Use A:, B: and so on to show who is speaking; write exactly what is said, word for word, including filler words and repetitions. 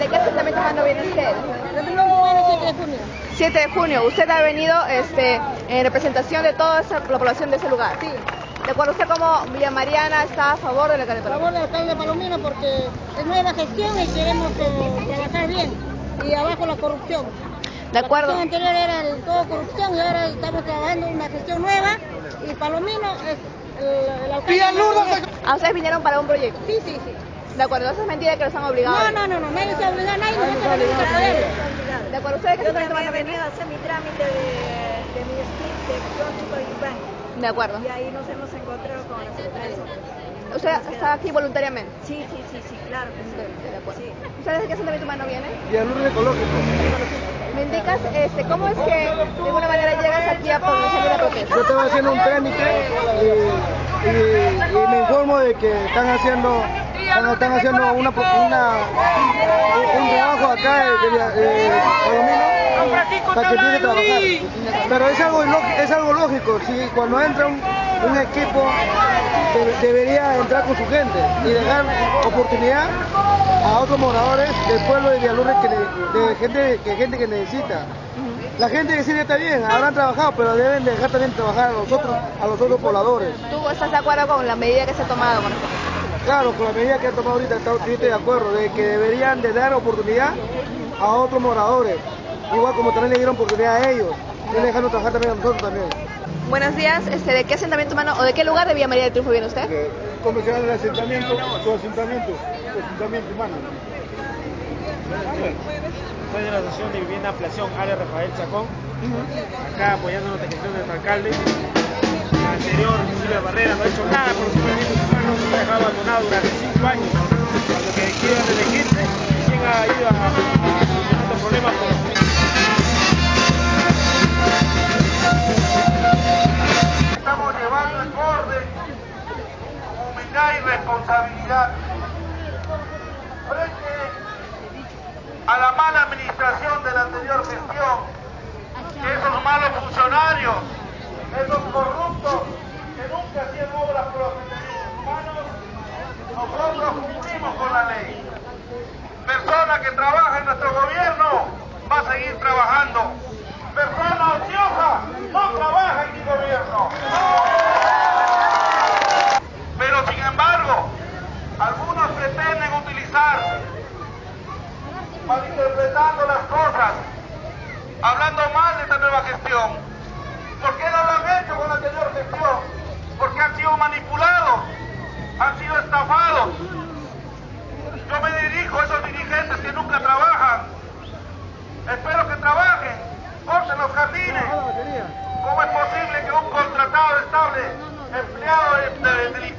A: ¿de qué asentamiento humano viene usted?
B: siete de junio.
A: siete de junio. Usted ha venido este, en representación de toda esa, la población de ese lugar.
B: Sí.
A: ¿De acuerdo? ¿Usted como Villa Mariana está a favor del alcalde
B: A
A: Palomino?
B: favor del alcalde Palomino porque es nueva gestión y queremos eh, trabajar bien. Y abajo la corrupción.
A: De acuerdo.
B: La gestión anterior era el, todo corrupción y ahora estamos trabajando en una gestión nueva y Palomino es el, el alcalde.
A: ¿A ustedes vinieron para un proyecto?
B: Sí, sí, sí.
A: De acuerdo, eso es mentira que los han obligado.
B: No, no, no, no, nadie se ha obligado, nadie nosotros venimos a poder.
A: De acuerdo, ¿ustedes qué
C: Yo
A: asentamiento
C: también
A: humano
C: he venido
A: vienen?
C: a hacer mi trámite de, de mi skip de Cónjugo y Banco.
A: De acuerdo.
C: Y ahí nos hemos encontrado con la secretaria.
A: ¿Usted está aquí voluntariamente?
C: Sí, sí, sí, sí, claro que sí.
A: De acuerdo.
C: Sí.
A: ¿Ustedes de qué asentamiento humano vienen?
D: Villalur Ecológico.
A: ¿Me indicas este, cómo es que de alguna manera llegas aquí a pronunciar la protesta?
D: Yo estaba haciendo un trámite y, y, y me informo de que están haciendo, están, están haciendo una, una, un trabajo acá de, de, de Palomino para que empiece a trabajar. Pero es algo, es algo lógico, si cuando entra un, un equipo de, debería entrar con su gente y dejar oportunidad a otros moradores del pueblo de Villalur, que de gente que gente que necesita. La gente de Siria está bien, habrán trabajado, pero deben dejar también trabajar a los otros, a los otros pobladores.
A: ¿Tú estás de acuerdo con la medida que se ha tomado con esto?
D: Claro, con la medida que han tomado ahorita estoy de acuerdo, de que deberían de dar oportunidad a otros moradores, igual como también le dieron oportunidad a ellos, y dejarnos trabajar también a nosotros también.
A: Buenos días, este, ¿de qué asentamiento humano o de qué lugar de Villa María del Triunfo viene usted?
D: ¿Cómo se llama el asentamiento? Su asentamiento, su asentamiento humano.
E: Soy de la Asociación de Vivienda Ampliación, área Rafael Chacón, acá apoyando nuestra gestión del alcalde. La anterior, Silvia Barrera, no ha hecho nada por los asentamientos humanos, nos ha dejado abandonado durante cinco años. Cuando que quieran elegirse, ¿quién ha ido a solucionar estos problemas?
F: Estamos llevando en orden, humildad y responsabilidad frente a la mala administración de la anterior gestión, que esos malos funcionarios, esos corruptos que nunca hacían obras por los asentamientos humanos, nosotros cumplimos con la ley. Persona que trabaja en nuestro gobierno va a seguir trabajando. Persona ociosa no trabaja en mi gobierno. Pero sin embargo, algunos pretenden utilizar, malinterpretando las cosas, hablando mal de esta nueva gestión. ¿Por qué no lo han hecho con la anterior gestión? Porque han sido manipulados, han sido estafados. Yo me dirijo a esos dirigentes que nunca trabajan. Espero que trabajen, corten los jardines. ¿Cómo es posible que un contratado estable, empleado de, de, de